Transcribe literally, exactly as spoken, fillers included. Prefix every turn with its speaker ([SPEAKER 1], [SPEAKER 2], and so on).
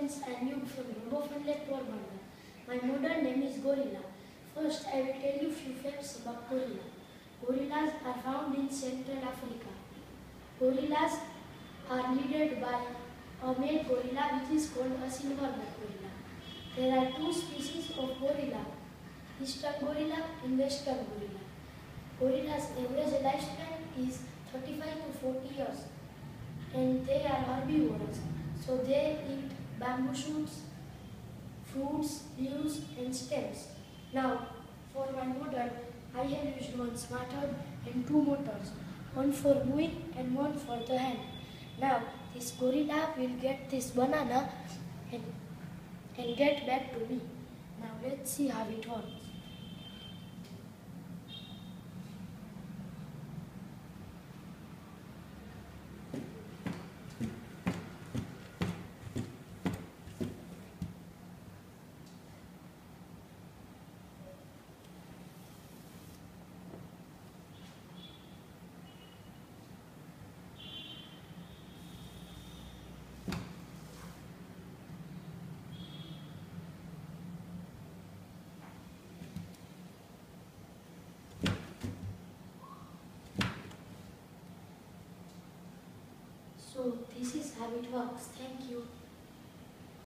[SPEAKER 1] friends and you from RoboFunLab Porbandar. My modern name is Gorilla. First, I will tell you few facts about gorilla. Gorillas are found in Central Africa. Gorillas are led by a male gorilla which is called a silverback gorilla. There are two species of gorilla, eastern gorilla and western gorilla. Gorillas' average lifespan is thirty-five to forty years and they are herbivorous. So they eat bamboo shoots, fruits, leaves and stems. Now for my model, I have used one smart herb and two motors, one for moving and one for the hand. Now this gorilla will get this banana and, and get back to me. Now let's see how it works. So this is how it works. Thank you.